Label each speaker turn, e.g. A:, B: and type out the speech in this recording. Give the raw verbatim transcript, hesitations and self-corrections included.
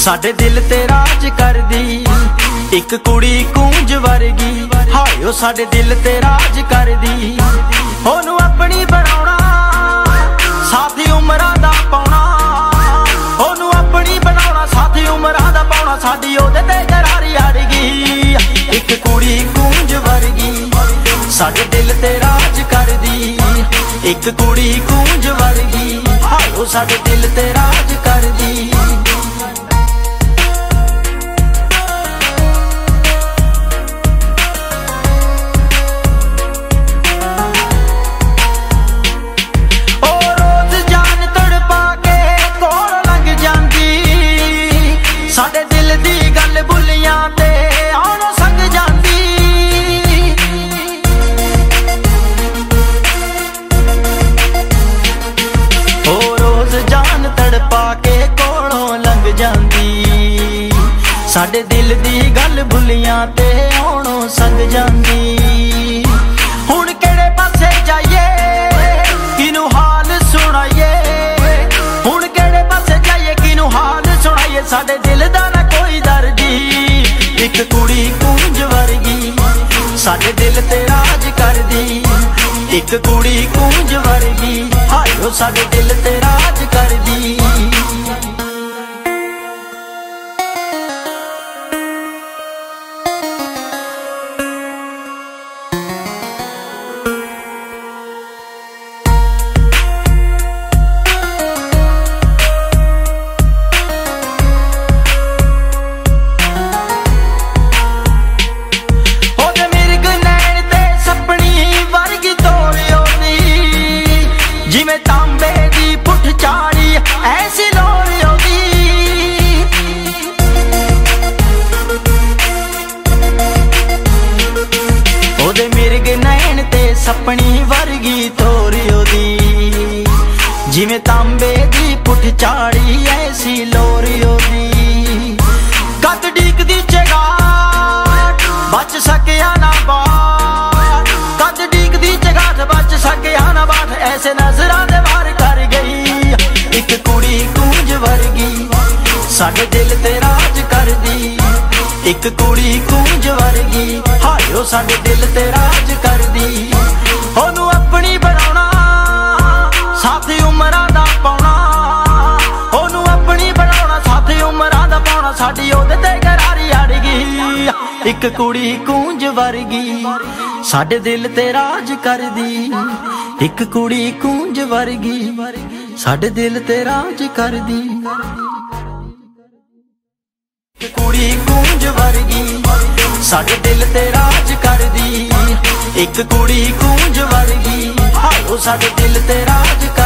A: साडे दिल ते राज करदी एक कुड़ी कूंज वर्गी। हाय ओ साडे दिल ते राज करदी ओनू अपनी बनाउणा साथी उमरां दा पाउणा। ओनू अपनी बनाउणा साथी उमरां दा पाउणा। साडी ओदे ते करारी अड़गी एक कुड़ी कूंज वर्गी। साडे दिल ते राज करदी एक कुड़ी कूंज वर्गी। हाय ओ साडे दिल ते राज करदी। साडे दिल दी गल बुलियां ते आउणों संग जांदी। ओ रोज जान तड़पा के कोलों लंघ जांदी। साडे दिल दी गल बुलियां ते आउणों संग जांदी। हुण केड़े पासे जाइए किनू हाल सुनाइए। हुण केड़े पासे जाइए किनू हाल सुनाइए। साडे दिल दा ना कोई दर्दी एक कुड़ी कूंज वर्गी। साडे दिल ते राज करदी एक कुड़ी कूंज वर्गी। हाय ओ साडे दिल ते राज करदी। जिमें तांबे दी पुठ चाड़ी ऐसी लोरी होगी। ओदे मिर्ग नैन ते सपनी वर्गी तोरी होगी। जिमें तांबे दी पुठ चाड़ी ऐसी लोरी होगी। कद डीक दी चगाट बच सकिया ना बाट। कद डीक दी चगाट बच सकिया ना बाट। ऐसे नजरां दे वार कर गई एक कुड़ी कूंज वर्गी। साडे दिल ते राज करदी एक कुड़ी कूंज वर्गी। हाय ओ साडे दिल ते राज करदी ओनू अपनी बनाउणा साथी उमरां दा पाउणा। ओनू अपनी बनाउणा साथी उमरां दा पाउणा। साडी ओदे ते करारी अड़गी एक कुड़ी कूंज वर्गी। साडे दिल ते राज करदी एक कुड़ी कूंज वर्गी। साडे दिल ते राज करदी कुड़ी कूंज वर्गी। साडे दिल ते राज करदी एक कुड़ी कूंज वर्गी। हाय ओ साडे दिल ते राज करदी।